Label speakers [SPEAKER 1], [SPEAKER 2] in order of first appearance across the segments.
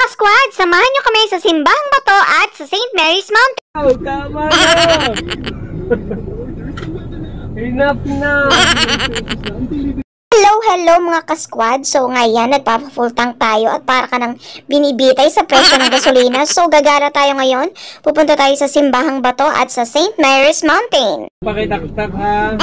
[SPEAKER 1] ka-squad, samahan nyo kami sa Simbahang Bato at sa St. Mary's Mountain.
[SPEAKER 2] Oh, tama na! Enough na!
[SPEAKER 1] Hello mga ka-squad. So ngayon, nagpapa-full tank tayo at para ka nang binibitay sa presyo ng gasolina. So gagala tayo ngayon. Pupunta tayo sa Simbahang Bato at sa St. Mary's Mountain.
[SPEAKER 2] Pakitaktak ha!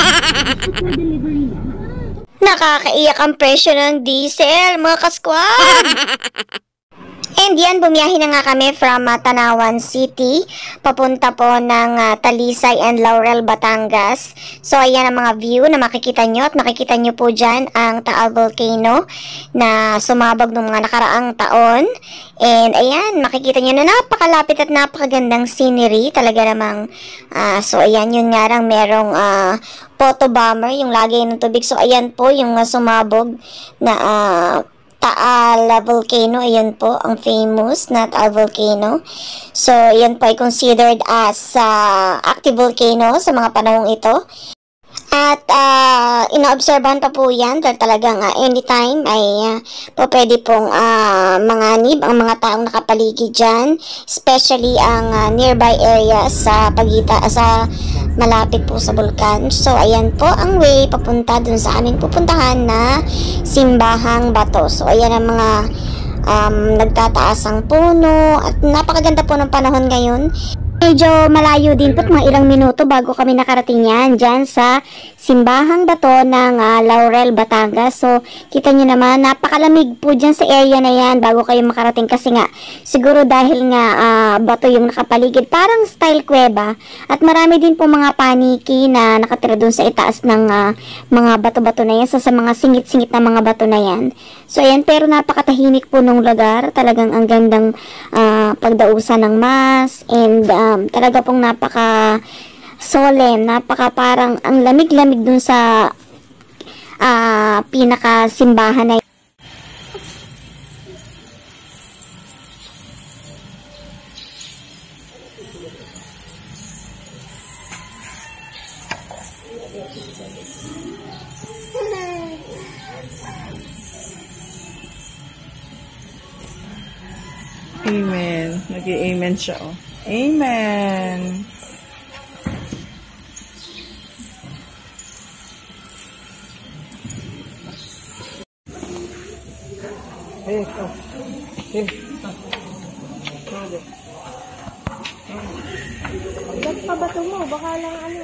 [SPEAKER 1] Nakakaiyak ang presyo ng diesel, mga ka-squad! And yan, bumiyahe na nga kami from Tanawan City, papunta po ng Talisay and Laurel Batangas. So ayan ang mga view na makikita nyo at makikita nyo po dyan ang Taal Volcano na sumabog noong mga nakaraang taon. And ayan, makikita nyo na napakalapit at napakagandang scenery talaga namang. So ayan, yun nga lang merong photo bomber, yung lagay ng tubig. So ayan po yung sumabog na Taal Volcano, ayan po, ang famous na Taal Volcano. So, yan po ay considered as active volcano sa mga panahong ito. At ina-obserbahan pa po yan dahil talagang anytime ay pwede pong manganib ang mga taong nakapaligid dyan. Especially ang nearby area sa malapit po sa bulkan. So, ayan po ang way papunta dun sa aming pupuntahan na Simbahang Bato. So, ayan ang mga nagtataasang puno at napakaganda po ng panahon ngayon. Medyo malayo din po, mga ilang minuto bago kami nakarating yan dyan sa Simbahang Bato ng Laurel, Batangas. So, kita nyo naman, napakalamig po dyan sa area na yan bago kayo makarating kasi nga, siguro dahil nga bato yung nakapaligid, parang style kuweba. At marami din po mga paniki na nakatira dun sa itaas ng mga bato-bato na yan, sa mga singit-singit na mga bato na yan. So, ayan, pero napakatahimik po nung lugar. Talagang ang gandang pagdausan ng mass and talaga pong napaka solemn, napaka parang ang lamig-lamig dun sa pinaka-simbahan na yun.
[SPEAKER 3] Amen. Nag-i-amen siya, oh. Amen.
[SPEAKER 1] Ba't pa bato mo? Baka lang ano.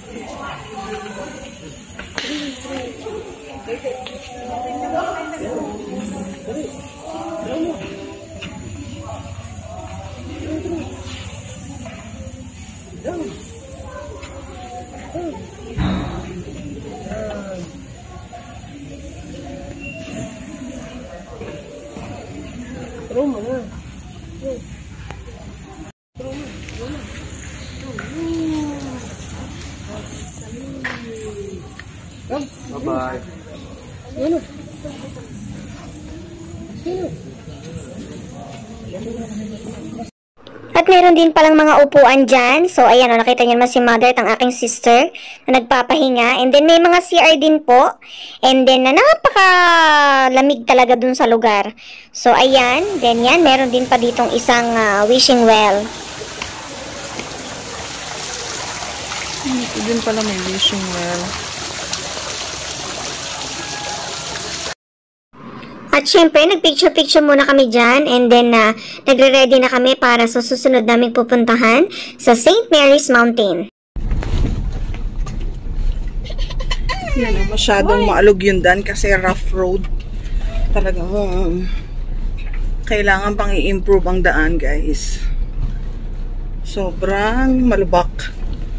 [SPEAKER 2] Roma na. Bye-bye.
[SPEAKER 1] At meron din palang mga upuan dyan. So, ayan, nakita niyo naman si mother at ang aking sister na nagpapahinga. And then, may mga CR din po. And then, napakalamig talaga dun sa lugar. So, ayan. Then, yan, meron din pa ditong isang wishing well.
[SPEAKER 3] Ito din pala may wishing well.
[SPEAKER 1] At syempre, nagpicture-picture muna kami dyan and then nagre-ready na kami para sa susunod naming pupuntahan sa St. Mary's Mountain.
[SPEAKER 3] Yan, masyadong maalog yun dan kasi rough road. Talagang kailangan pang i-improve ang daan, guys. Sobrang malubak.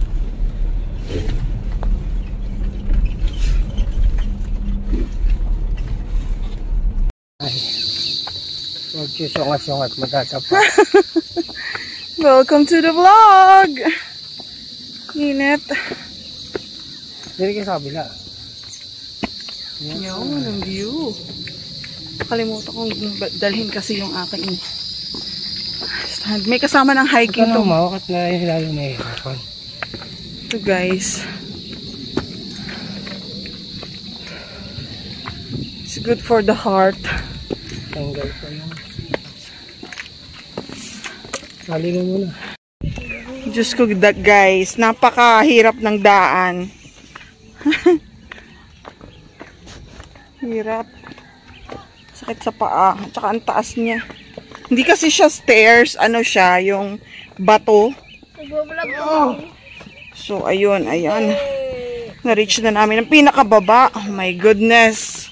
[SPEAKER 2] Huwag siya sungat-sungat, matatapa.
[SPEAKER 3] Welcome to the vlog! Init.
[SPEAKER 2] Dili ka sa kabila.
[SPEAKER 3] Yan, ang view. Kalimutan kong dalhin kasi yung aking stand. May kasama ng hiking to.
[SPEAKER 2] Mawakit na lalo na hirapan.
[SPEAKER 3] Ito guys. It's good for the heart.
[SPEAKER 2] Tanggal ko yung Sali mo muna.
[SPEAKER 3] Diyos ko, guys, napakahirap ng daan. Hirap. Sakit sa paa. Tsaka ang taas niya. Hindi kasi siya stairs. Ano siya? Yung bato. So, ayun. Na-reach na namin ang pinakababa. Oh my goodness.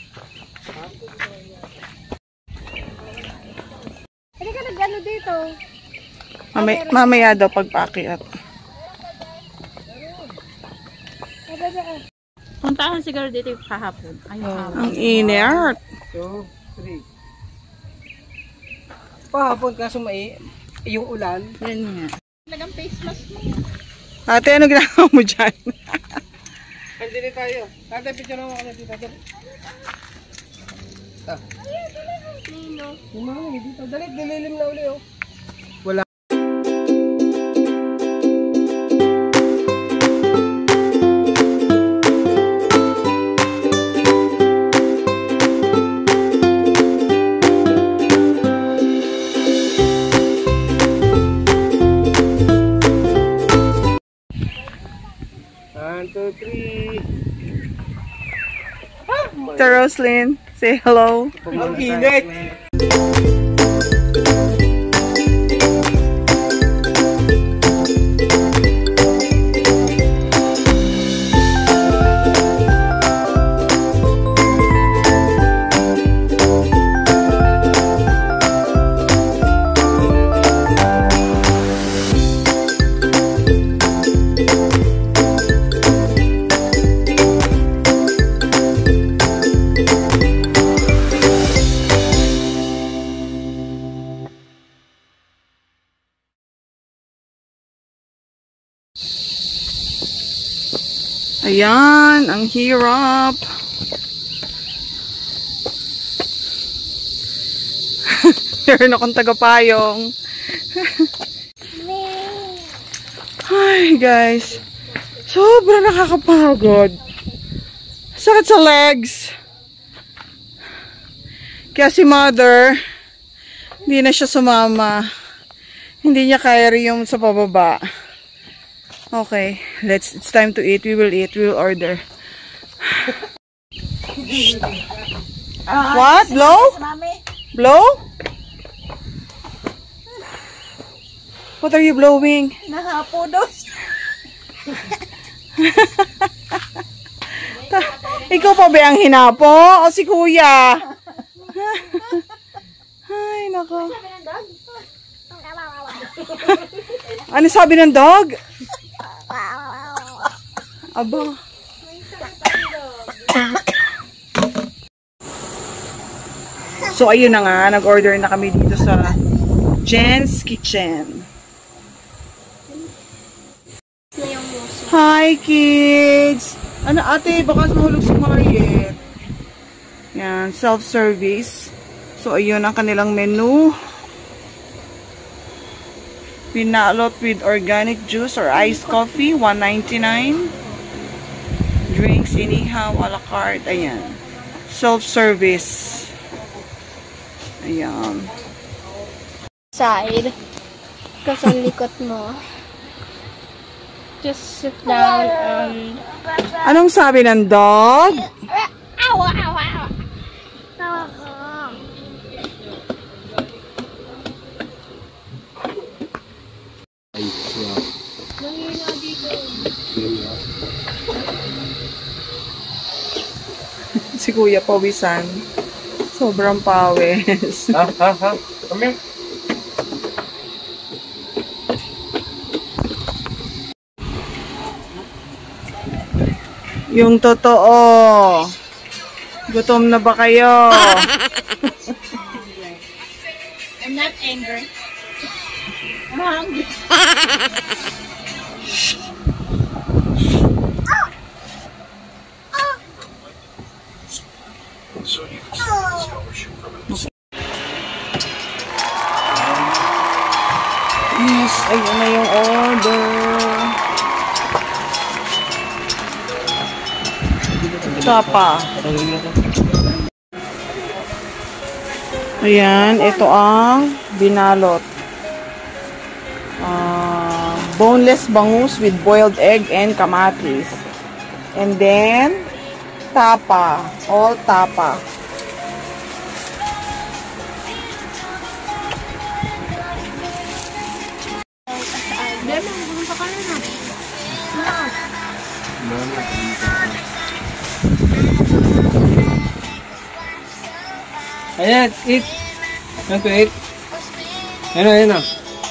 [SPEAKER 1] Hindi ka nag-ano dito?
[SPEAKER 3] Mamaya daw pagpaakyat.
[SPEAKER 4] Puntahan siguro dito kahapon.
[SPEAKER 3] Ang inert.
[SPEAKER 2] 2, 3. Pahapon kaso yung ulan.
[SPEAKER 3] Yan nga.
[SPEAKER 4] Nagang face mask mo.
[SPEAKER 3] Ate, ano ginagawa mo dyan?
[SPEAKER 2] Andili tayo. Ate, picture naman kami dito. Yung mga dito. Dali, dililim na uli oh. Wala.
[SPEAKER 3] Roslyn, say hello.
[SPEAKER 2] Ang init!
[SPEAKER 3] Ayan, ang hirap. Meron akong tagapayong. Ay, guys. Sobrang nakakapagod. Sakit sa legs. Kaya si mother, hindi na siya sumama. Hindi niya kaya yung sa pababa. Okay, it's time to eat. We will eat. We will order. What? Blow? Blow? What are you blowing?
[SPEAKER 4] Nakapodos.
[SPEAKER 3] Ikaw pa ba ang hinapo? O si kuya? Ay, nako. Ano sabi ng dog? Aba. So, ayun na nga. Nag-order na kami dito sa Jen's Kitchen. Hi, kids! Ano, ate? Baka mahulog si Mariet. Yan, self-service. So, ayun ang kanilang menu. Pinalot with organic juice or iced coffee, $1.99. Drinks, inihaw, a la carte. Ayan. Self-service. Ayan.
[SPEAKER 1] Side. Kasi ang likot mo. Just sit down and...
[SPEAKER 3] Anong sabi ng dog?
[SPEAKER 1] Awa, awa, awa.
[SPEAKER 3] Si Kuya pawisan. Sobrang pawis.
[SPEAKER 2] Ha? Kami?
[SPEAKER 3] Yung totoo. Gutom na ba kayo?
[SPEAKER 4] I'm not angry. I'm hungry.
[SPEAKER 3] Yes, ayun na yung order. Tapa. Ayan, ito ang binalot. boneless bangus with boiled egg and kamatis. And then, tapa. All tapa.
[SPEAKER 2] Ayan, eat. Ayan to eat. Ayan na, ayan na.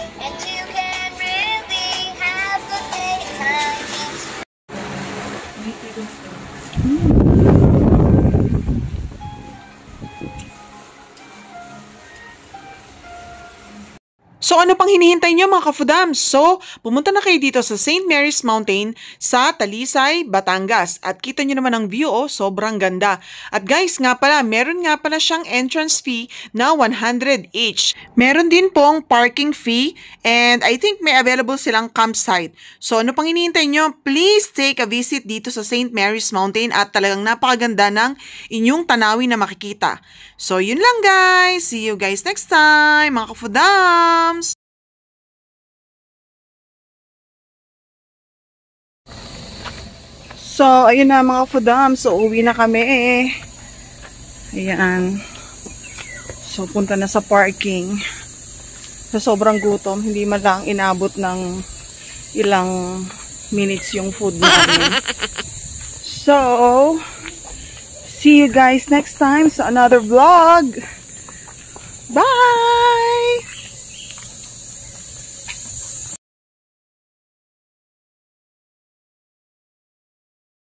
[SPEAKER 3] So ano pang hinihintay nyo mga KAFOODAMS? So, pumunta na kayo dito sa St. Mary's Mountain sa Talisay, Batangas. At kita nyo naman ang view, oh, sobrang ganda. At guys, nga pala, meron nga pala siyang entrance fee na 100 each. Meron din pong parking fee and I think may available silang campsite. So ano pang hinihintay nyo? Please take a visit dito sa St. Mary's Mountain at talagang napakaganda ng inyong tanawin na makikita. So yun lang guys. See you guys next time mga KAFOODAMS. So, ayun na mga KAFOODAMS. So, uwi na kami. Ayan. So, punta na sa parking. Sa sobrang gutom, hindi man lang inabot ng ilang minutes yung food namin. So, see you guys next time sa another vlog. Bye!